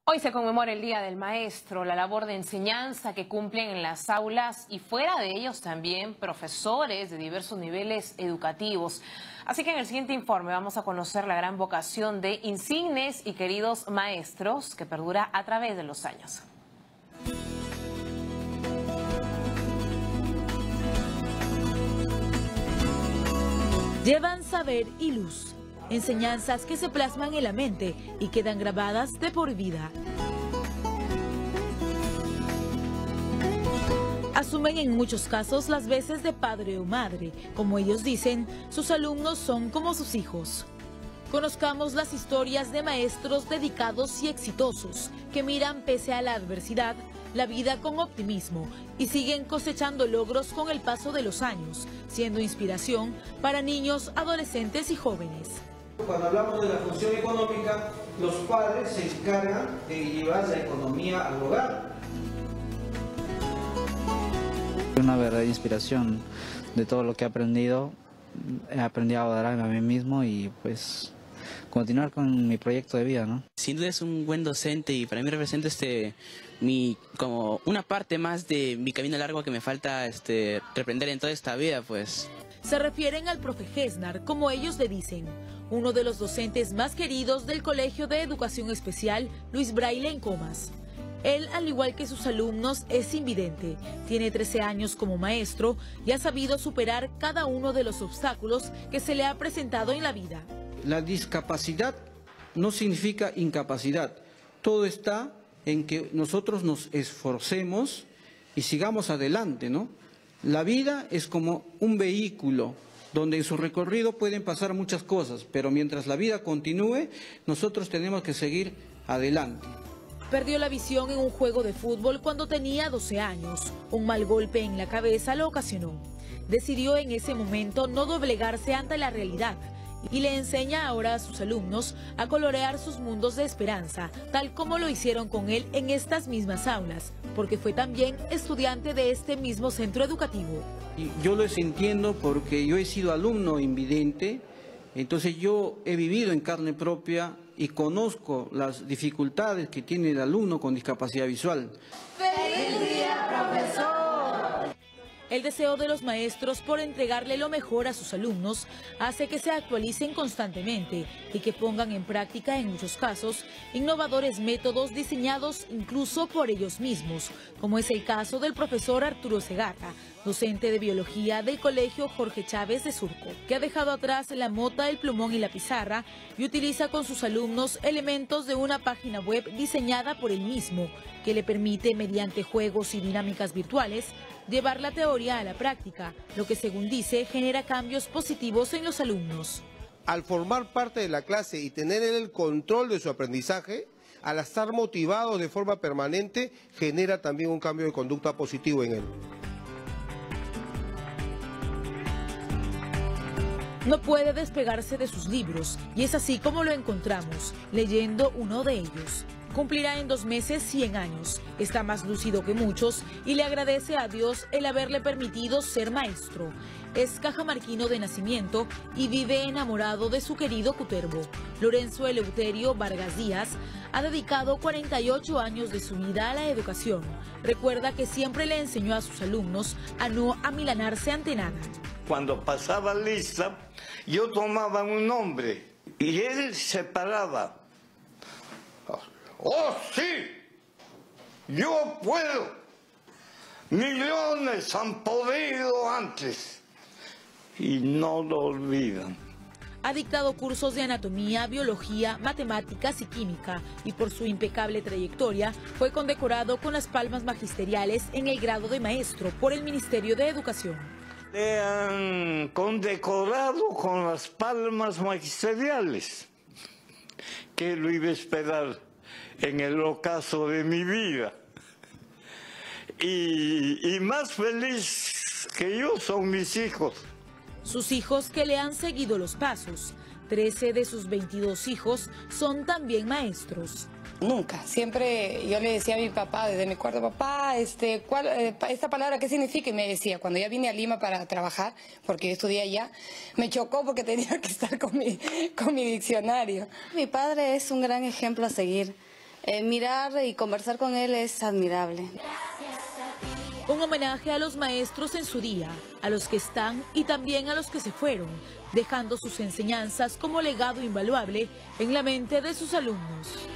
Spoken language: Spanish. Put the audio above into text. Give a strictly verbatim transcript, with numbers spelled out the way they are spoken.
Hoy se conmemora el Día del Maestro, la labor de enseñanza que cumplen en las aulas y fuera de ellos también profesores de diversos niveles educativos. Así que en el siguiente informe vamos a conocer la gran vocación de insignes y queridos maestros que perdura a través de los años. Llevan saber y luz. Enseñanzas que se plasman en la mente y quedan grabadas de por vida. Asumen en muchos casos las veces de padre o madre. Como ellos dicen, sus alumnos son como sus hijos. Conozcamos las historias de maestros dedicados y exitosos que miran pese a la adversidad la vida con optimismo y siguen cosechando logros con el paso de los años, siendo inspiración para niños, adolescentes y jóvenes. Cuando hablamos de la función económica, los padres se encargan de llevar la economía al hogar. Una verdadera inspiración de todo lo que he aprendido. He aprendido a adorarme a mí mismo y pues continuar con mi proyecto de vida, ¿no? Sin duda es un buen docente y para mí representa este mi como una parte más de mi camino largo que me falta este reprender en toda esta vida, pues. Se refieren al profe Gesnar, como ellos le dicen, uno de los docentes más queridos del Colegio de Educación Especial Luis Braille en Comas. Él, al igual que sus alumnos, es invidente, tiene trece años como maestro y ha sabido superar cada uno de los obstáculos que se le ha presentado en la vida. La discapacidad no significa incapacidad, todo está en que nosotros nos esforcemos y sigamos adelante, ¿no? La vida es como un vehículo donde en su recorrido pueden pasar muchas cosas, pero mientras la vida continúe, nosotros tenemos que seguir adelante. Perdió la visión en un juego de fútbol cuando tenía doce años. Un mal golpe en la cabeza lo ocasionó. Decidió en ese momento no doblegarse ante la realidad y le enseña ahora a sus alumnos a colorear sus mundos de esperanza, tal como lo hicieron con él en estas mismas aulas, porque fue también estudiante de este mismo centro educativo. Y yo lo entiendo porque yo he sido alumno invidente, entonces yo he vivido en carne propia y conozco las dificultades que tiene el alumno con discapacidad visual. ¡Feliz día, profesor! El deseo de los maestros por entregarle lo mejor a sus alumnos hace que se actualicen constantemente y que pongan en práctica, en muchos casos, innovadores métodos diseñados incluso por ellos mismos, como es el caso del profesor Arturo Segarra, docente de biología del Colegio Jorge Chávez de Surco, que ha dejado atrás la mota, el plumón y la pizarra y utiliza con sus alumnos elementos de una página web diseñada por él mismo, que le permite, mediante juegos y dinámicas virtuales, llevar la teoría a la práctica, lo que según dice genera cambios positivos en los alumnos. Al formar parte de la clase y tener el control de su aprendizaje, al estar motivado de forma permanente, genera también un cambio de conducta positivo en él. No puede despegarse de sus libros y es así como lo encontramos, leyendo uno de ellos. Cumplirá en dos meses cien años, está más lúcido que muchos y le agradece a Dios el haberle permitido ser maestro. Es cajamarquino de nacimiento y vive enamorado de su querido Cutervo. Lorenzo Eleuterio Vargas Díaz ha dedicado cuarenta y ocho años de su vida a la educación. Recuerda que siempre le enseñó a sus alumnos a no amilanarse ante nada. Cuando pasaba lista, yo tomaba un nombre y él se paraba. ¡Oh, sí! ¡Yo puedo! Millones han podido antes y no lo olvidan. Ha dictado cursos de anatomía, biología, matemáticas y química y por su impecable trayectoria fue condecorado con las palmas magisteriales en el grado de maestro por el Ministerio de Educación. Le han condecorado con las palmas magisteriales. ¿Qué lo iba a esperar en el ocaso de mi vida? Y, y más feliz que yo son mis hijos. Sus hijos que le han seguido los pasos. trece de sus veintidós hijos son también maestros. Nunca, siempre yo le decía a mi papá desde mi cuarto, papá, este, ¿cuál, eh, esta palabra qué significa? Y me decía, cuando ya vine a Lima para trabajar, porque yo estudié allá, me chocó porque tenía que estar con mi, con mi diccionario. Mi padre es un gran ejemplo a seguir. Eh, mirar y conversar con él es admirable. Un homenaje a los maestros en su día, a los que están y también a los que se fueron, dejando sus enseñanzas como legado invaluable en la mente de sus alumnos.